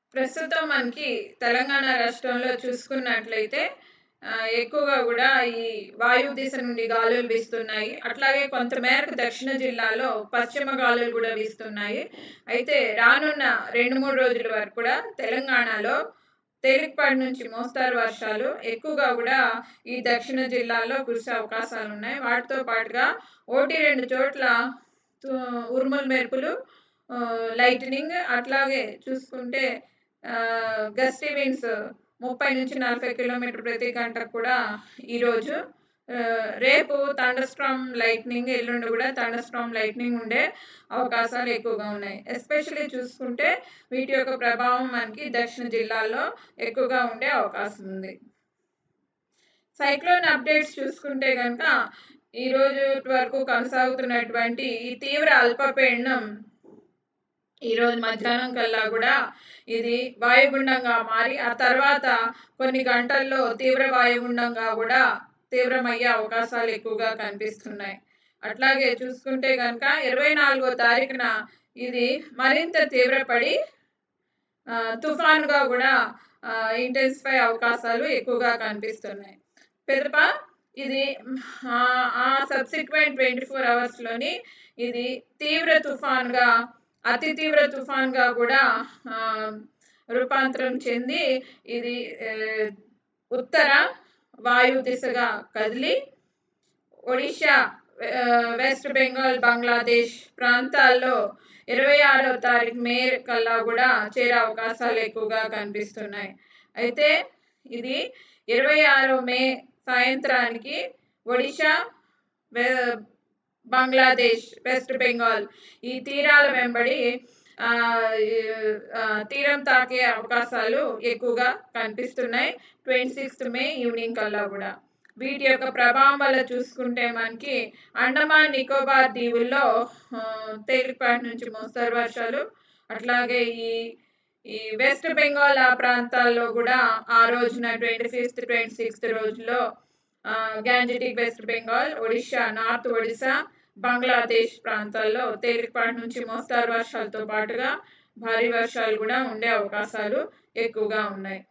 ప్రస్తుతం మనకి తెలంగాణ రాష్ట్రంలో చూసుకున్నట్లయితే ఎక్కువగా కూడా ఈ వాయు దిశ నుండి గాలులు వీస్తున్నాయి. అట్లాగే కొంతమేరకు దక్షిణ జిల్లాలో పశ్చిమ గాలులు కూడా వీస్తున్నాయి. అయితే రానున్న 2, 3 రోజుల వరకు కూడా తెలంగాణలో తేలికపాటి నుంచి మోస్తారు వర్షాలు ఎక్కువగా కూడా ఈ దక్షిణ జిల్లాల్లో కురిసే అవకాశాలున్నాయి. వాటితో పాటుగా 1, 2 చోట్ల ఉరుములు, మెరుపులు, లైట్నింగ్ అట్లాగే చూసుకుంటే గస్టీ విండ్స్ 30-40 కిలోమీటర్ ప్రతి గంటకు కూడా ఈరోజు. రేపు థండర్‌స్టార్మ్ లైట్నింగ్, ఎల్లుండి కూడా థండర్‌స్టార్మ్ లైట్నింగ్ ఉండే అవకాశాలు ఎక్కువగా ఉన్నాయి. ఎస్పెషల్లీ చూసుకుంటే వీటి యొక్క ప్రభావం మనకి దక్షిణ జిల్లాల్లో ఎక్కువగా ఉండే అవకాశం ఉంది. సైక్లోన్ అప్డేట్స్ చూసుకుంటే గనక ఈరోజు వరకు కొనసాగుతున్నటువంటి ఈ తీవ్ర అల్పపీడనం ఈరోజు మధ్యాహ్నం కల్లా కూడా ఇది వాయుగుండంగా మారి ఆ తర్వాత కొన్ని గంటల్లో తీవ్ర వాయుగుండంగా కూడా తీవ్రమయ్యే అవకాశాలు ఎక్కువగా కనిపిస్తున్నాయి. అట్లాగే చూసుకుంటే కనుక 24వ తారీఖున ఇది మరింత తీవ్రపడి తుఫానుగా కూడా ఇంటెన్సిఫై అవకాశాలు ఎక్కువగా కనిపిస్తున్నాయి. పిదప ఇది సబ్సిక్వెంట్ 24 అవర్స్లోని ఇది తీవ్ర తుఫాన్గా, అతి తీవ్ర తుఫాన్గా కూడా రూపాంతరం చెంది ఇది ఉత్తర వాయు దిశగా కదిలి ఒడిషా, వెస్ట్ బెంగాల్, బంగ్లాదేశ్ ప్రాంతాల్లో 26వ తారీఖు మే కల్లా కూడా చేరే అవకాశాలు ఎక్కువగా కనిపిస్తున్నాయి. అయితే ఇది 26 మే సాయంత్రానికి ఒడిషా, బంగ్లాదేశ్, వెస్ట్ బెంగాల్ ఈ తీరాల వెంబడి తీరం తాకే అవకాశాలు ఎక్కువగా కనిపిస్తున్నాయి 26th మే ఈవినింగ్ కల్లా కూడా. వీటి యొక్క ప్రభావం వల్ల చూసుకుంటే మనకి అండమాన్ నికోబార్ దీవుల్లో తేలికపాటి నుంచి మోస్తరు వర్షాలు, అట్లాగే ఈ వెస్ట్ బెంగాల్ ఆ ప్రాంతాల్లో కూడా ఆ రోజున 25th, 26th రోజుల్లో గ్యాంజెటిక్ వెస్ట్ బెంగాల్, ఒడిషా, నార్త్ ఒడిశా, బంగ్లాదేశ్ ప్రాంతాల్లో తేలికపాటి నుంచి మోస్తరు వర్షాలతో పాటుగా భారీ వర్షాలు కూడా ఉండే అవకాశాలు ఎక్కువగా ఉన్నాయి.